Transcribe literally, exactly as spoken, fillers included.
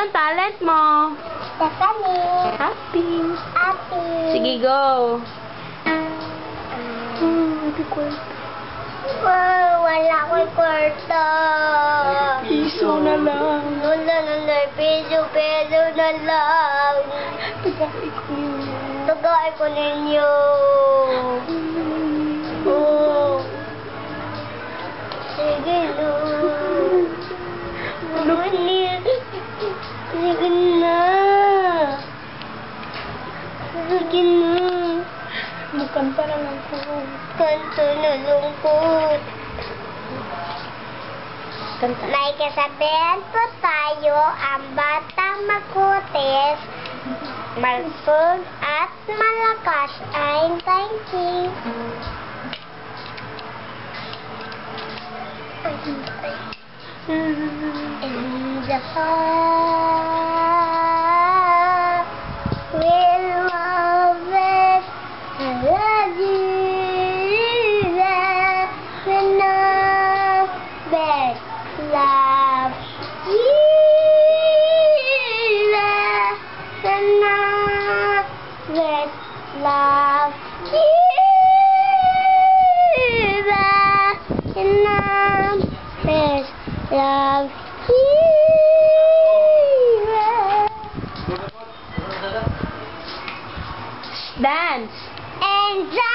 Anong talent mo? Stephanie. Happy. Happy. Sige, go. Hmm, hindi kwarto. Wow, wala ko'y kwarto. Piso na lang. Wala na na, piso, peso na lang. Tagay ko ninyo. Tagay ko ninyo. Oh. Sige na. Ano niya? Sige na. Sige na. Magkanta lang ako. Kanto na lungkot. Kanta. May kasabihan po tayo, ang batang makutis, malpog at malakas ay thinking. And the heart will love it. I love you. When I beg love you. When I beg love you. When I beg love you. Dance. And